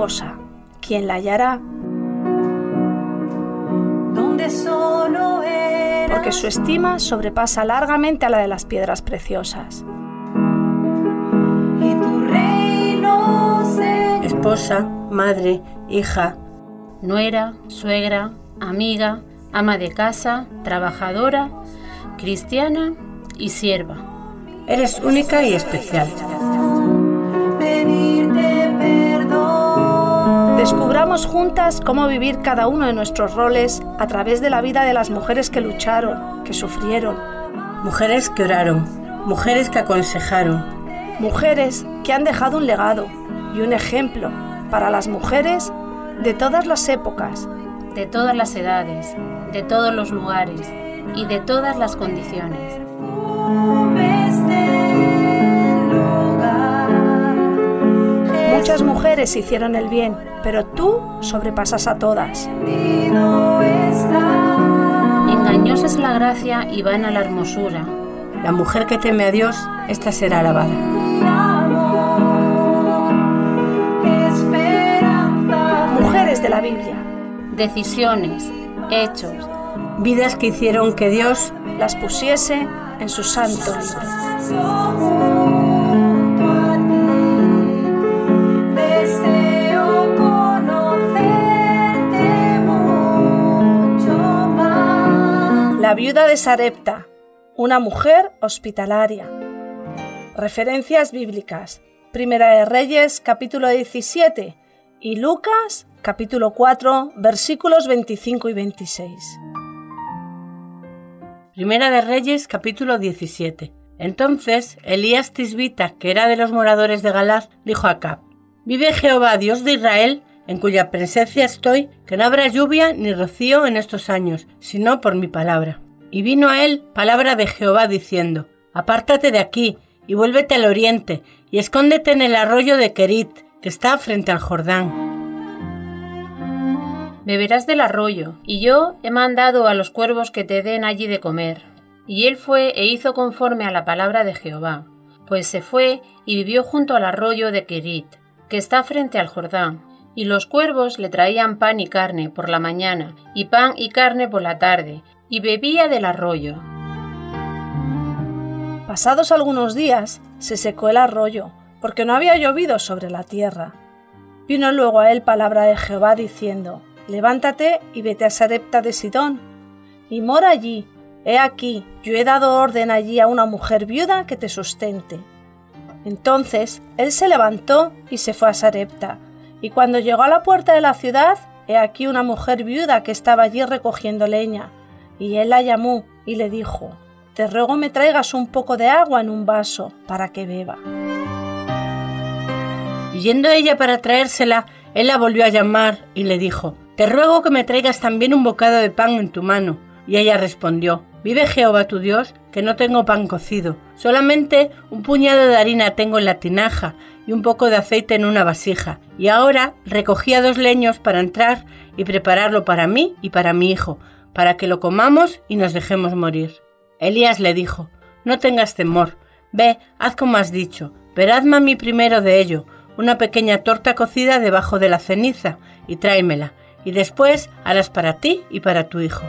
esposa, ¿quién la hallará? Donde solo eras Porque su estima sobrepasa largamente a la de las piedras preciosas. y tu reino se... Esposa, madre, hija, nuera, suegra, amiga, ama de casa, trabajadora, cristiana y sierva. eres única y especial. pedirte perdón. Descubramos juntas cómo vivir cada uno de nuestros roles a través de la vida de las mujeres que lucharon, que sufrieron. Mujeres que oraron, mujeres que aconsejaron, Mujeres que han dejado un legado y un ejemplo para las mujeres de todas las épocas. De todas las edades, de todos los lugares y de todas las condiciones. Muchas mujeres hicieron el bien, pero tú sobrepasas a todas. Engañosa es la gracia y vana la hermosura. La mujer que teme a Dios, esta será alabada. Mujeres de la Biblia, Decisiones, hechos, Vidas que hicieron que Dios las pusiese en su santo libro. Deseo conocerte mucho más. La viuda de Sarepta, una mujer hospitalaria. Referencias bíblicas. Primera de Reyes, capítulo 17, y Lucas, capítulo 4, versículos 25 y 26. Primera de Reyes, capítulo 17. Entonces Elías Tisbita, que era de los moradores de Galad, dijo a Acab: Vive Jehová, Dios de Israel, en cuya presencia estoy, que no habrá lluvia ni rocío en estos años, sino por mi palabra. Y vino a él palabra de Jehová diciendo: Apártate de aquí, y vuélvete al oriente, y escóndete en el arroyo de Querit, que está frente al Jordán. beberás del arroyo, y yo he mandado a los cuervos que te den allí de comer. Y él fue e hizo conforme a la palabra de Jehová, pues se fue y vivió junto al arroyo de Querit, que está frente al Jordán, y los cuervos le traían pan y carne por la mañana, y pan y carne por la tarde, y bebía del arroyo. Pasados algunos días, se secó el arroyo, porque no había llovido sobre la tierra. Vino luego a él palabra de Jehová diciendo: Levántate y vete a Sarepta de Sidón, y mora allí. He aquí, yo he dado orden allí a una mujer viuda que te sustente. Entonces él se levantó y se fue a Sarepta, y cuando llegó a la puerta de la ciudad, he aquí una mujer viuda que estaba allí recogiendo leña, y él la llamó y le dijo: Te ruego me traigas un poco de agua en un vaso para que beba. Y yendo ella para traérsela, él la volvió a llamar y le dijo: Te ruego que me traigas también un bocado de pan en tu mano. Y ella respondió: Vive Jehová tu Dios, que no tengo pan cocido, solamente un puñado de harina tengo en la tinaja y un poco de aceite en una vasija. Y ahora recogía 2 leños para entrar y prepararlo para mí y para mi hijo, para que lo comamos y nos dejemos morir. Elías le dijo: No tengas temor, ve, haz como has dicho, pero hazme a mí primero de ello, una pequeña torta cocida debajo de la ceniza, y tráemela, y después harás para ti y para tu hijo.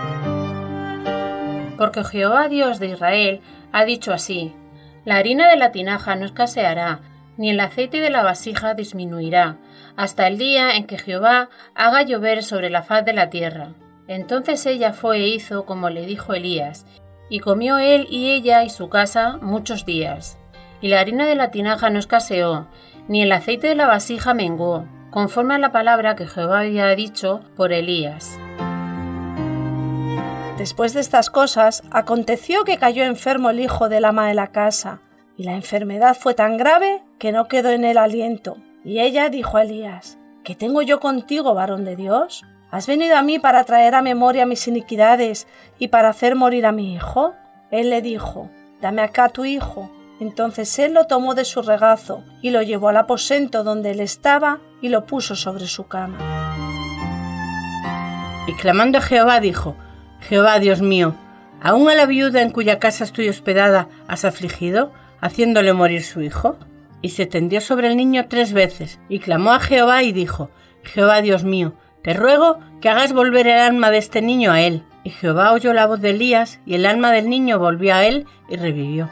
Porque Jehová Dios de Israel ha dicho así: La harina de la tinaja no escaseará, ni el aceite de la vasija disminuirá, hasta el día en que Jehová haga llover sobre la faz de la tierra. Entonces ella fue e hizo como le dijo Elías, y comió él y ella y su casa muchos días. Y la harina de la tinaja no escaseó, ni el aceite de la vasija menguó, conforme a la palabra que Jehová había dicho por Elías. Después de estas cosas, aconteció que cayó enfermo el hijo del ama de la casa, y la enfermedad fue tan grave que no quedó en él aliento. Y ella dijo a Elías: ¿Qué tengo yo contigo, varón de Dios? ¿Has venido a mí para traer a memoria mis iniquidades y para hacer morir a mi hijo? Él le dijo: Dame acá tu hijo. Entonces él lo tomó de su regazo y lo llevó al aposento donde él estaba y lo puso sobre su cama. Y clamando a Jehová dijo: Jehová Dios mío, ¿aún a la viuda en cuya casa estoy hospedada has afligido, haciéndole morir su hijo? y se tendió sobre el niño 3 veces, y clamó a Jehová y dijo: Jehová Dios mío, te ruego que hagas volver el alma de este niño a él. Y Jehová oyó la voz de Elías, y el alma del niño volvió a él y revivió.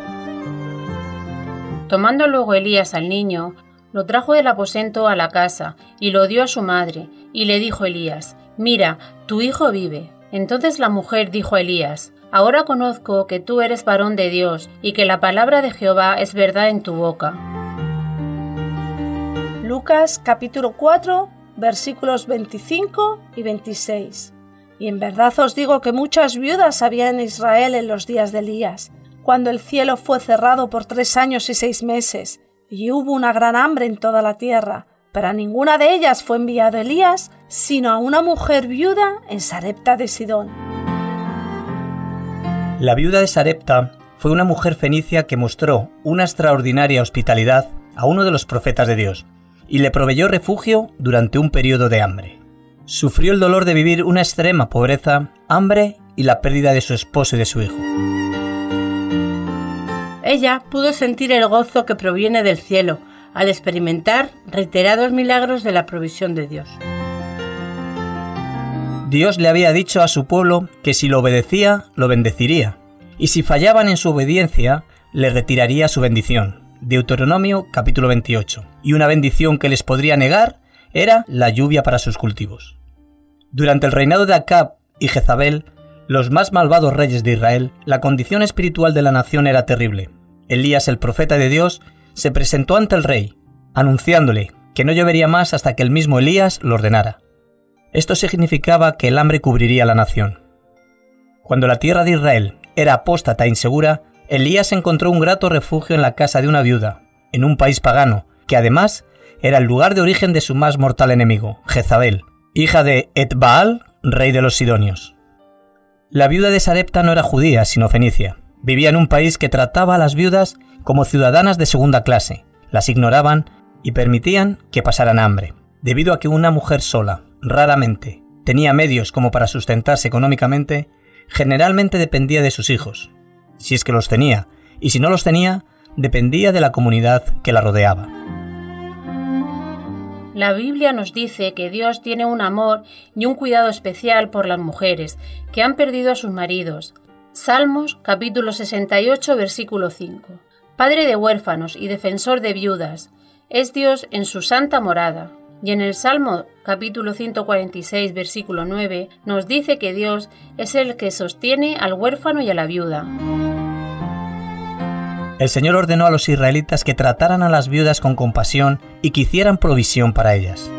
Tomando luego Elías al niño, lo trajo del aposento a la casa, y lo dio a su madre, y le dijo Elías: Mira, tu hijo vive. Entonces la mujer dijo a Elías: Ahora conozco que tú eres varón de Dios, y que la palabra de Jehová es verdad en tu boca. Lucas capítulo 4, versículos 25 y 26. Y en verdad os digo que muchas viudas había en Israel en los días de Elías, cuando el cielo fue cerrado por 3 años y 6 meses, y hubo una gran hambre en toda la tierra, pero a ninguna de ellas fue enviado Elías, sino a una mujer viuda en Sarepta de Sidón. La viuda de Sarepta fue una mujer fenicia que mostró una extraordinaria hospitalidad a uno de los profetas de Dios, y le proveyó refugio durante un periodo de hambre. Sufrió el dolor de vivir una extrema pobreza, hambre y la pérdida de su esposo y de su hijo. Ella pudo sentir el gozo que proviene del cielo al experimentar reiterados milagros de la provisión de Dios. Dios le había dicho a su pueblo que si lo obedecía, lo bendeciría, y si fallaban en su obediencia, le retiraría su bendición. Deuteronomio capítulo 28. Y una bendición que les podría negar era la lluvia para sus cultivos. Durante el reinado de Acab y Jezabel, los más malvados reyes de Israel, la condición espiritual de la nación era terrible. Elías, el profeta de Dios, se presentó ante el rey, anunciándole que no llovería más hasta que el mismo Elías lo ordenara. Esto significaba que el hambre cubriría la nación. Cuando la tierra de Israel era apóstata e insegura, Elías encontró un grato refugio en la casa de una viuda, en un país pagano, que además era el lugar de origen de su más mortal enemigo, Jezabel, hija de Etbaal, rey de los sidonios. La viuda de Sarepta no era judía, sino fenicia. Vivía en un país que trataba a las viudas como ciudadanas de segunda clase, las ignoraban y permitían que pasaran hambre, debido a que una mujer sola, raramente, tenía medios como para sustentarse económicamente, generalmente dependía de sus hijos, si es que los tenía, y si no los tenía, dependía de la comunidad que la rodeaba. La Biblia nos dice que Dios tiene un amor y un cuidado especial por las mujeres que han perdido a sus maridos. Salmos capítulo 68 versículo 5. Padre de huérfanos y defensor de viudas, es Dios en su santa morada. Y en el Salmo capítulo 146 versículo 9 nos dice que Dios es el que sostiene al huérfano y a la viuda. El Señor ordenó a los israelitas que trataran a las viudas con compasión y que hicieran provisión para ellas.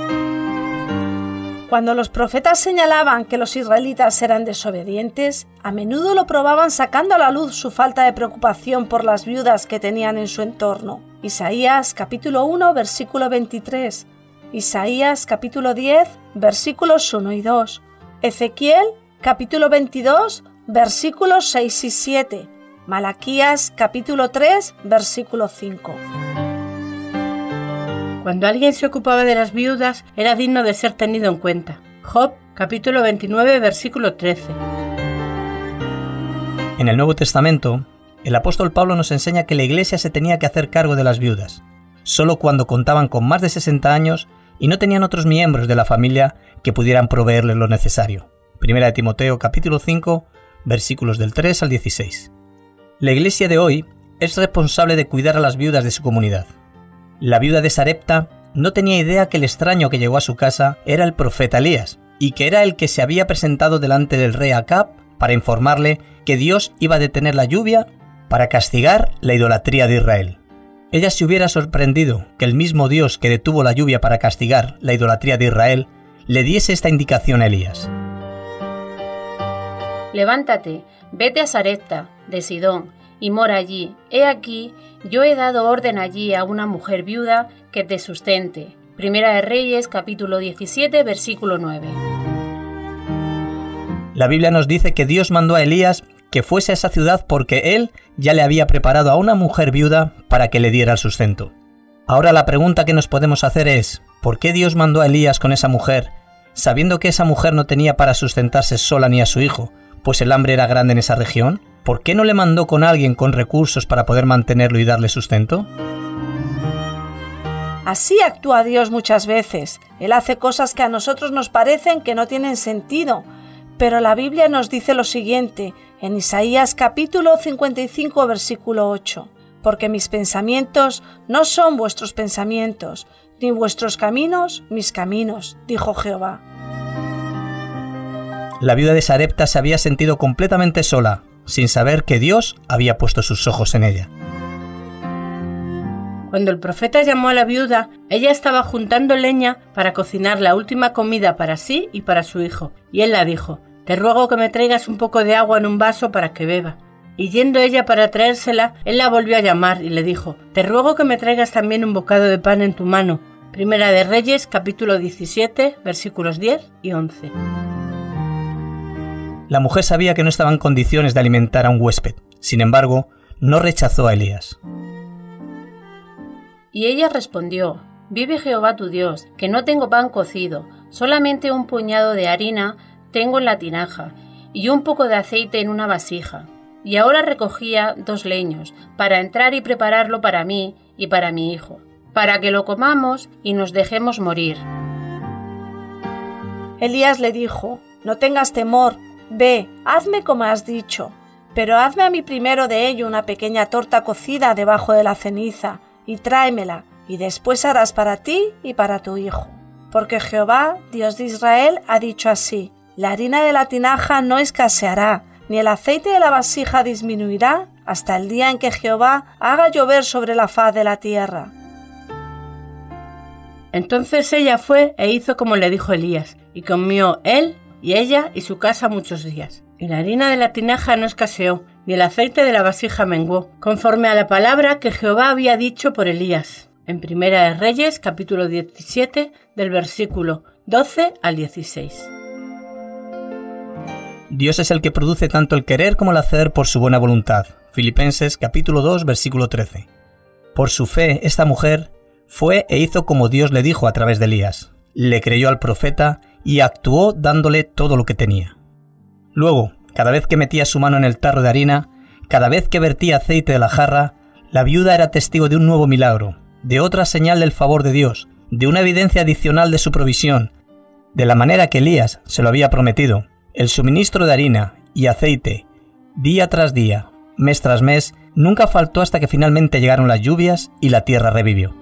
Cuando los profetas señalaban que los israelitas eran desobedientes, a menudo lo probaban sacando a la luz su falta de preocupación por las viudas que tenían en su entorno. Isaías capítulo 1 versículo 23, Isaías capítulo 10 versículos 1 y 2, Ezequiel capítulo 22 versículos 6 y 7, Malaquías capítulo 3 versículo 5. Cuando alguien se ocupaba de las viudas, era digno de ser tenido en cuenta. Job, capítulo 29, versículo 13. En el Nuevo Testamento, el apóstol Pablo nos enseña que la Iglesia se tenía que hacer cargo de las viudas, solo cuando contaban con más de 60 años y no tenían otros miembros de la familia que pudieran proveerles lo necesario. Primera de Timoteo, capítulo 5, versículos del 3 al 16. La Iglesia de hoy es responsable de cuidar a las viudas de su comunidad. La viuda de Sarepta no tenía idea que el extraño que llegó a su casa era el profeta Elías, y que era el que se había presentado delante del rey Acab para informarle que Dios iba a detener la lluvia para castigar la idolatría de Israel. Ella se hubiera sorprendido que el mismo Dios que detuvo la lluvia para castigar la idolatría de Israel le diese esta indicación a Elías. Levántate, vete a Sarepta de Sidón y mora allí. He aquí, yo he dado orden allí a una mujer viuda que te sustente. Primera de Reyes, capítulo 17, versículo 9. La Biblia nos dice que Dios mandó a Elías que fuese a esa ciudad porque él ya le había preparado a una mujer viuda para que le diera el sustento. Ahora la pregunta que nos podemos hacer es, ¿por qué Dios mandó a Elías con esa mujer, sabiendo que esa mujer no tenía para sustentarse sola ni a su hijo, pues el hambre era grande en esa región? ¿Por qué no le mandó con alguien con recursos para poder mantenerlo y darle sustento? Así actúa Dios muchas veces. Él hace cosas que a nosotros nos parecen que no tienen sentido, pero la Biblia nos dice lo siguiente, en Isaías capítulo 55, versículo 8. Porque mis pensamientos no son vuestros pensamientos, ni vuestros caminos mis caminos, dijo Jehová. La viuda de Sarepta se había sentido completamente sola, sin saber que Dios había puesto sus ojos en ella. Cuando el profeta llamó a la viuda, ella estaba juntando leña para cocinar la última comida para sí y para su hijo, y él la dijo: «Te ruego que me traigas un poco de agua en un vaso para que beba». Y yendo ella para traérsela, él la volvió a llamar y le dijo: «Te ruego que me traigas también un bocado de pan en tu mano». Primera de Reyes, capítulo 17, versículos 10 y 11. La mujer sabía que no estaba en condiciones de alimentar a un huésped. Sin embargo, no rechazó a Elías. Y ella respondió: «Vive Jehová tu Dios, que no tengo pan cocido, solamente un puñado de harina tengo en la tinaja, y un poco de aceite en una vasija. Y ahora recogía 2 leños, para entrar y prepararlo para mí y para mi hijo, para que lo comamos y nos dejemos morir». Elías le dijo: «No tengas temor, ve, hazme como has dicho, pero hazme a mí primero de ello una pequeña torta cocida debajo de la ceniza, y tráemela, y después harás para ti y para tu hijo. Porque Jehová, Dios de Israel, ha dicho así: la harina de la tinaja no escaseará, ni el aceite de la vasija disminuirá, hasta el día en que Jehová haga llover sobre la faz de la tierra». Entonces ella fue e hizo como le dijo Elías, y comió él y ella y su casa muchos días. Y la harina de la tinaja no escaseó, ni el aceite de la vasija menguó, conforme a la palabra que Jehová había dicho por Elías. En Primera de Reyes, capítulo 17, del versículo 12 al 16. Dios es el que produce tanto el querer como el hacer por su buena voluntad. Filipenses, capítulo 2, versículo 13. Por su fe, esta mujer fue e hizo como Dios le dijo a través de Elías. Le creyó al profeta y actuó dándole todo lo que tenía. Luego, cada vez que metía su mano en el tarro de harina, cada vez que vertía aceite de la jarra, la viuda era testigo de un nuevo milagro, de otra señal del favor de Dios, de una evidencia adicional de su provisión, de la manera que Elías se lo había prometido. El suministro de harina y aceite, día tras día, mes tras mes, nunca faltó hasta que finalmente llegaron las lluvias y la tierra revivió.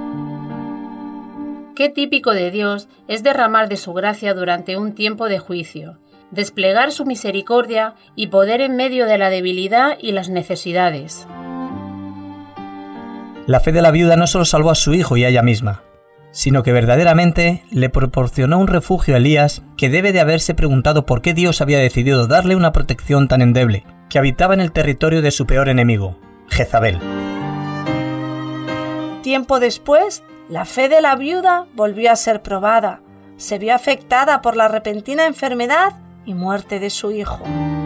Qué típico de Dios es derramar de su gracia durante un tiempo de juicio, desplegar su misericordia y poder en medio de la debilidad y las necesidades. La fe de la viuda no solo salvó a su hijo y a ella misma, sino que verdaderamente le proporcionó un refugio a Elías, que debe de haberse preguntado por qué Dios había decidido darle una protección tan endeble, que habitaba en el territorio de su peor enemigo, Jezabel. Tiempo después, la fe de la viuda volvió a ser probada. Se vio afectada por la repentina enfermedad y muerte de su hijo.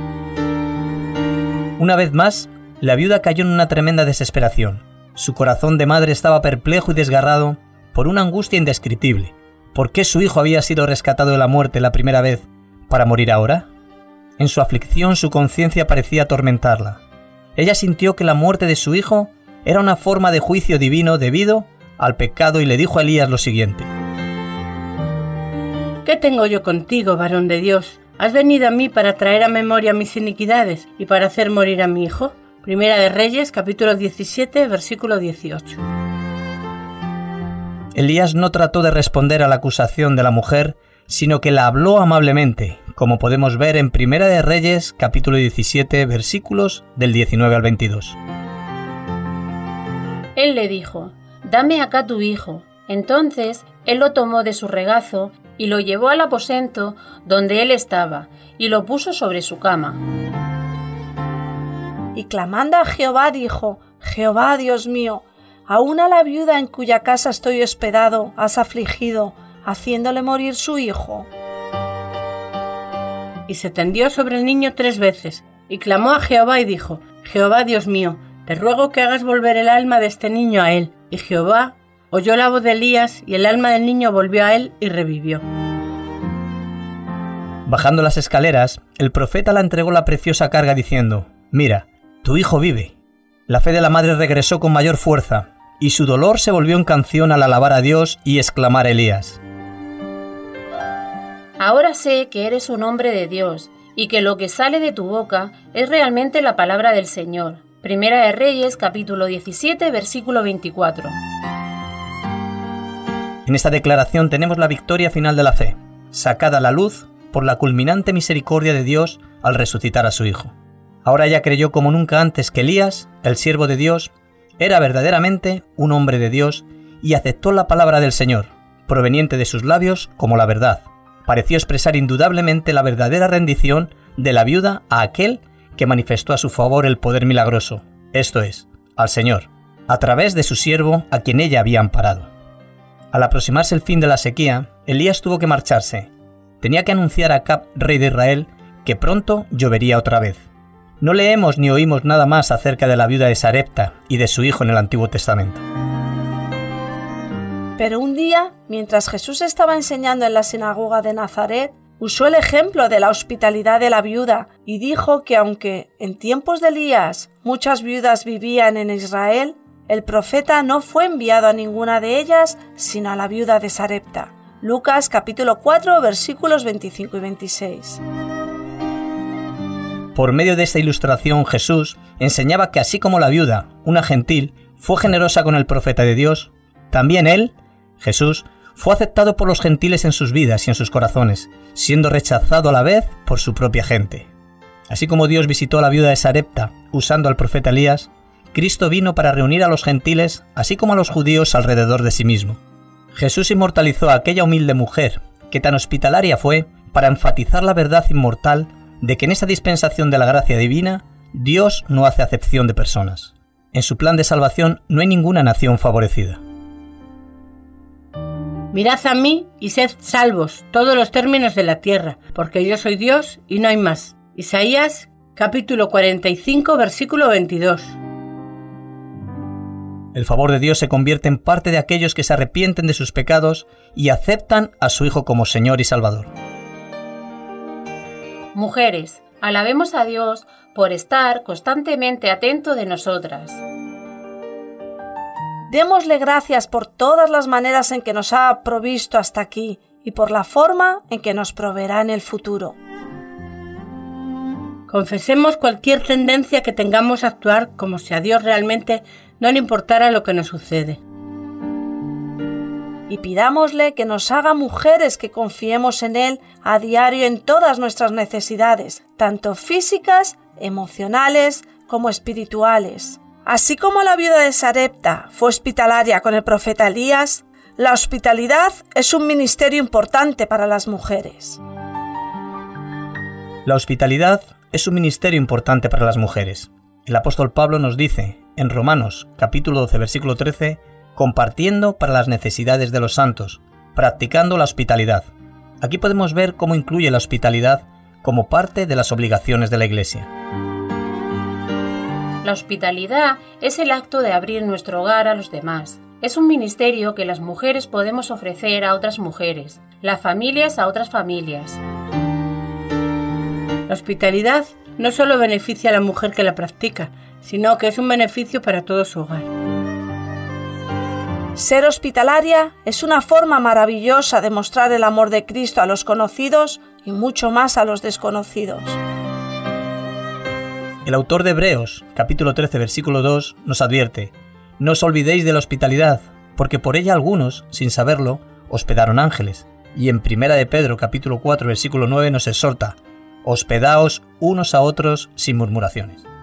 Una vez más, la viuda cayó en una tremenda desesperación. Su corazón de madre estaba perplejo y desgarrado por una angustia indescriptible. ¿Por qué su hijo había sido rescatado de la muerte la primera vez para morir ahora? En su aflicción su conciencia parecía atormentarla. Ella sintió que la muerte de su hijo era una forma de juicio divino debido al pecado y le dijo a Elías lo siguiente: ¿Qué tengo yo contigo, varón de Dios? ¿Has venido a mí para traer a memoria mis iniquidades y para hacer morir a mi hijo? Primera de Reyes, capítulo 17, versículo 18. Elías no trató de responder a la acusación de la mujer, sino que la habló amablemente, como podemos ver en Primera de Reyes, capítulo 17, versículos del 19 al 22. Él le dijo: «Dame acá tu hijo». Entonces él lo tomó de su regazo y lo llevó al aposento donde él estaba, y lo puso sobre su cama. Y clamando a Jehová dijo: «Jehová, Dios mío, aún a la viuda en cuya casa estoy hospedado has afligido, haciéndole morir su hijo». Y se tendió sobre el niño 3 veces, y clamó a Jehová y dijo: «Jehová, Dios mío, te ruego que hagas volver el alma de este niño a él». Y Jehová oyó la voz de Elías, y el alma del niño volvió a él y revivió. Bajando las escaleras, el profeta la entregó la preciosa carga diciendo: «Mira, tu hijo vive». La fe de la madre regresó con mayor fuerza, y su dolor se volvió en canción al alabar a Dios y exclamar a Elías: Ahora sé que eres un hombre de Dios y que lo que sale de tu boca es realmente la palabra del Señor. Primera de Reyes, capítulo 17, versículo 24. En esta declaración tenemos la victoria final de la fe, sacada a la luz por la culminante misericordia de Dios al resucitar a su Hijo. Ahora ella creyó como nunca antes que Elías, el siervo de Dios, era verdaderamente un hombre de Dios y aceptó la palabra del Señor, proveniente de sus labios como la verdad. Pareció expresar indudablemente la verdadera rendición de la viuda a aquel que manifestó a su favor el poder milagroso, esto es, al Señor, a través de su siervo a quien ella había amparado. Al aproximarse el fin de la sequía, Elías tuvo que marcharse. Tenía que anunciar a Acab, rey de Israel, que pronto llovería otra vez. No leemos ni oímos nada más acerca de la viuda de Sarepta y de su hijo en el Antiguo Testamento. Pero un día, mientras Jesús estaba enseñando en la sinagoga de Nazaret, usó el ejemplo de la hospitalidad de la viuda y dijo que aunque en tiempos de Elías muchas viudas vivían en Israel, el profeta no fue enviado a ninguna de ellas, sino a la viuda de Sarepta. Lucas capítulo 4, versículos 25 y 26. Por medio de esta ilustración, Jesús enseñaba que así como la viuda, una gentil, fue generosa con el profeta de Dios, también él, Jesús, fue aceptado por los gentiles en sus vidas y en sus corazones, siendo rechazado a la vez por su propia gente. Así como Dios visitó a la viuda de Sarepta usando al profeta Elías, Cristo vino para reunir a los gentiles, así como a los judíos alrededor de sí mismo. Jesús inmortalizó a aquella humilde mujer, que tan hospitalaria fue, para enfatizar la verdad inmortal de que en esta dispensación de la gracia divina, Dios no hace acepción de personas. En su plan de salvación no hay ninguna nación favorecida. Mirad a mí y sed salvos todos los términos de la tierra, porque yo soy Dios y no hay más. Isaías, capítulo 45, versículo 22. El favor de Dios se convierte en parte de aquellos que se arrepienten de sus pecados y aceptan a su Hijo como Señor y Salvador. Mujeres, alabemos a Dios por estar constantemente atento de nosotras. Démosle gracias por todas las maneras en que nos ha provisto hasta aquí y por la forma en que nos proveerá en el futuro. Confesemos cualquier tendencia que tengamos a actuar como si a Dios realmente no le importara lo que nos sucede. Y pidámosle que nos haga mujeres que confiemos en Él a diario en todas nuestras necesidades, tanto físicas, emocionales como espirituales. Así como la viuda de Sarepta fue hospitalaria con el profeta Elías, la hospitalidad es un ministerio importante para las mujeres. La hospitalidad es un ministerio importante para las mujeres. El apóstol Pablo nos dice, en Romanos, capítulo 12, versículo 13, compartiendo para las necesidades de los santos, practicando la hospitalidad. Aquí podemos ver cómo incluye la hospitalidad como parte de las obligaciones de la Iglesia. La hospitalidad es el acto de abrir nuestro hogar a los demás. Es un ministerio que las mujeres podemos ofrecer a otras mujeres, las familias a otras familias. La hospitalidad no solo beneficia a la mujer que la practica, sino que es un beneficio para todo su hogar. Ser hospitalaria es una forma maravillosa de mostrar el amor de Cristo a los conocidos y mucho más a los desconocidos. El autor de Hebreos, capítulo 13, versículo 2, nos advierte: no os olvidéis de la hospitalidad, porque por ella algunos, sin saberlo, hospedaron ángeles. Y en Primera de Pedro, capítulo 4, versículo 9, nos exhorta: hospedaos unos a otros sin murmuraciones.